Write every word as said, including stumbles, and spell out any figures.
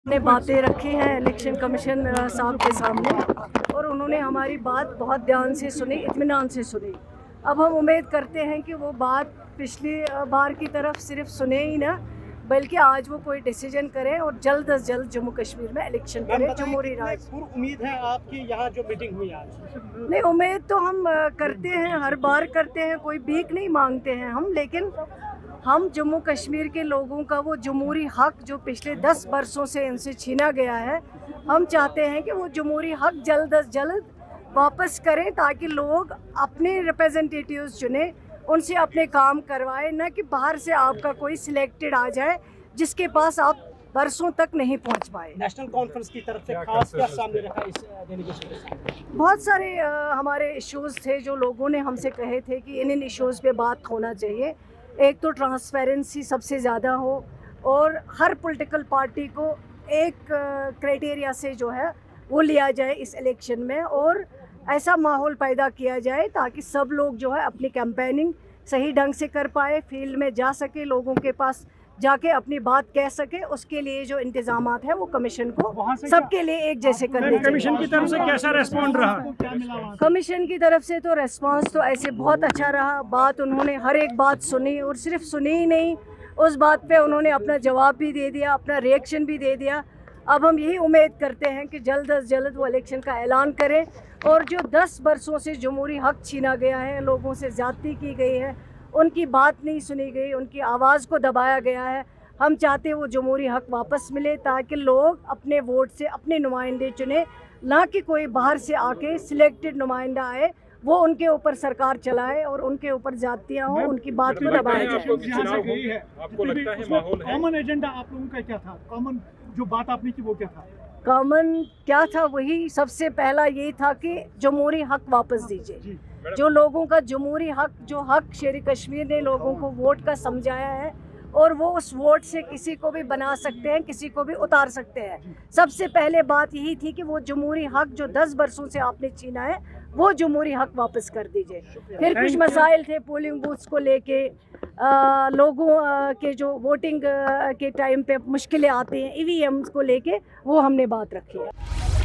ने बातें रखी हैं इलेक्शन कमीशन साहब के सामने और उन्होंने हमारी बात बहुत ध्यान से सुनी, इत्मीनान से सुनी। अब हम उम्मीद करते हैं कि वो बात पिछली बार की तरफ सिर्फ सुने ही ना, बल्कि आज वो कोई डिसीजन करें और जल्द अज जल्द जम्मू कश्मीर में इलेक्शन करें जमहूरी राज। उम्मीद है आपकी यहाँ जो मीटिंग हुई आज? नहीं, उम्मीद तो हम करते हैं, हर बार करते हैं, कोई भीख नहीं मांगते हैं हम, लेकिन हम जम्मू कश्मीर के लोगों का वो जमहूरी हक जो पिछले दस बरसों से इनसे छीना गया है, हम चाहते हैं कि वो जमहूरी हक जल्द अज जल्द वापस करें ताकि लोग अपने रिप्रेजेंटेटिव्स चुने, उनसे अपने काम करवाएं, न कि बाहर से आपका कोई सिलेक्टेड आ जाए जिसके पास आप बरसों तक नहीं पहुंच पाए। नेशनल कॉन्फ्रेंस की तरफ से खास क्या सामने रखा इस डेलीगेशन के सामने? बहुत सारे आ, हमारे इश्यूज़ थे जो लोगों ने हमसे कहे थे कि इन इन इश्यूज़ पे बात होना चाहिए। एक तो ट्रांसपेरेंसी सबसे ज़्यादा हो और हर पॉलिटिकल पार्टी को एक क्राइटेरिया से जो है वो लिया जाए इस इलेक्शन में, और ऐसा माहौल पैदा किया जाए ताकि सब लोग जो है अपनी कैंपेनिंग सही ढंग से कर पाए, फील्ड में जा सके, लोगों के पास जाके अपनी बात कह सके। उसके लिए जो इंतजामात है वो कमीशन को सबके लिए एक जैसे करने चाहिए। कमीशन की तरफ से कैसा रेस्पॉन्ड रहा? कमीशन की तरफ से तो रेस्पॉन्स तो ऐसे बहुत अच्छा रहा। बात उन्होंने हर एक बात सुनी, और सिर्फ सुनी ही नहीं, उस बात पे उन्होंने अपना जवाब भी दे दिया, अपना रिएक्शन भी दे दिया। अब हम यही उम्मीद करते हैं कि जल्द अज जल्द वो इलेक्शन का ऐलान करें, और जो दस बरसों से जमहूरी हक छीना गया है, लोगों से ज़्यादती की गई है, उनकी बात नहीं सुनी गई, उनकी आवाज़ को दबाया गया है, हम चाहते हैं वो जमहूरी हक वापस मिले ताकि लोग अपने वोट से अपने नुमाइंदे चुने, ना कि कोई बाहर से आके सिलेक्टेड नुमाइंदा आए वो उनके ऊपर सरकार चलाए और उनके ऊपर जातियाँ हों, उनकी बात को दबाया जाए। आपको लगता है माहौल है? कॉमन एजेंडा आप लोगों का क्या था? कॉमन जो बात आपने की वो क्या था? कॉमन क्या था? वही सबसे पहला यही था कि जमहूरी हक वापस दीजिए। जो लोगों का जमहूरी हक, जो हक शेर कश्मीर ने लोगों को वोट का समझाया है, और वो उस वोट से किसी को भी बना सकते हैं, किसी को भी उतार सकते हैं। सबसे पहले बात यही थी कि वो जमहूरी हक जो दस बरसों से आपने छीना है, वो जमहूरी हक वापस कर दीजिए। फिर कुछ मसाइल थे पोलिंग बूथ्स को लेके, आ, लोगों आ, के जो वोटिंग आ, के टाइम पे मुश्किलें आती हैं, ई वी एम्स को लेके, वो हमने बात रखी है।